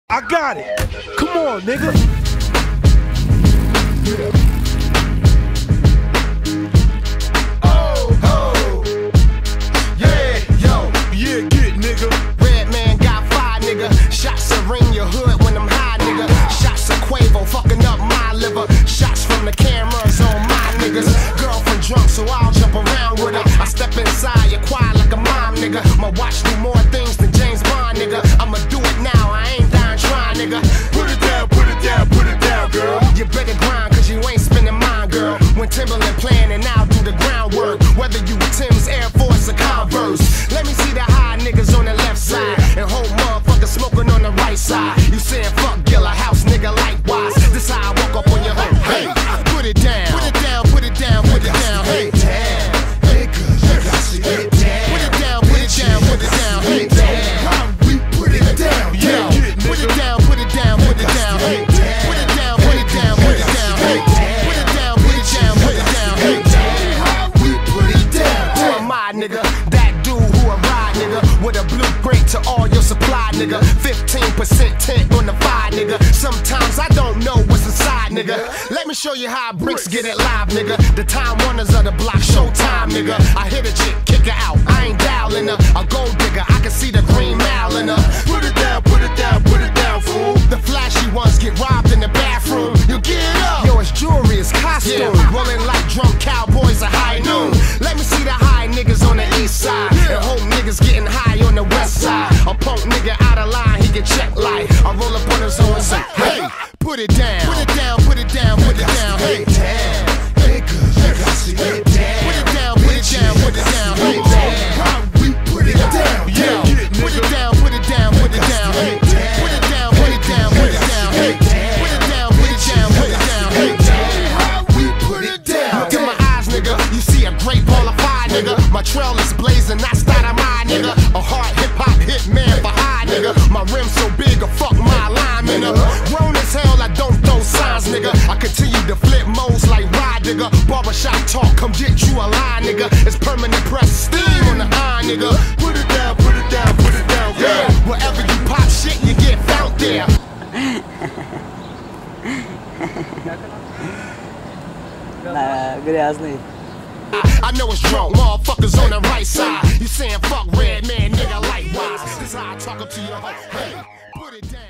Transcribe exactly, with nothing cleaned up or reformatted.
I got it. Come on, nigga. Oh, oh. Yeah, yo. Yeah, get it, nigga. Redman got five, nigga. Shots of ring your hood when I'm high, nigga. Shots of Quavo fucking up my liver. Shots from the cameras on my niggas. Girlfriend drunk, so I'll jump around with her. I step inside, you're quiet like a mom, nigga. My watch do more things than James Bond, nigga. I'ma do it now, I ain't dying trying, nigga. Put it down, put it down, put it down, girl. You better grind, cause you ain't spending mine, girl. When Timberland playing and I'll do the groundwork. Whether you with Tim's, Air Force, or Converse. Let me see the high niggas on the left side. And whole motherfuckers smoking on the right side. You saying fuck Gilla House, nigga, likewise. This how I walk up on your hood. Hey, put it down, put it down, put it down, put it down. Hey, Damn, hey, cause you got to get down. put it down, put it down, put it down. Hey, How we put it down. yo, put it down, put it down, put it down. Hey, put it down, put it down, put it down. Hey, put it down, put it down, put it down. Hey, How we put it down. who am I, nigga? That dude who a ride, nigga. With a blueprint to all your supply, nigga. fifteen percent tent on the fire, nigga. Sometimes I don't know what's inside, nigga. Let me show you how bricks get it live, nigga. The time wonders of the block, showtime, nigga. I hit a chick, kick her out. I ain't dialing her. A gold digger, I can see the green mile in her. Put it down, put it down, put it down, fool. The flashy ones get robbed in the bathroom. You get up. Yo, it's jewelry, it's costume. Yeah. Rolling like drunk cowboys at high noon. Let me see the high niggas on the east side. And hope niggas getting high on the west side. A punk nigga out of line, he get checked like. I roll up on his own and say, hey, put it down. Put it down, put it down, put it down. Hey, Damn, hey, cause you got to get down. put it down, put it down, put it down. Hey, How we put it down. yo, put it down, put it down, put it down. Hey, put it down, put it down, put it down. Hey, put it down, put it down, put it down. Hey, How we put it down. look in my eyes, nigga. You see a great ball of fire, nigga. My trail is blazing, that's dynamite, nigga. A hard hip hop hit man for high, nigga. My rim's so big, a fuck my alignment, nigga. Grown as hell, I don't throw signs, nigga. I continue to flip modes like ride, nigga. Barbershop talk, come get you a line, nigga. It's permanent press, steam on the iron, nigga. Put it down, put it down, put it down, girl. Yeah, wherever you pop shit, you get found there. Nah, грязный. I know it's drunk, motherfuckers on the right side. You saying fuck red man, nigga, likewise. This how I talk up to your hoe. Hey, put it down.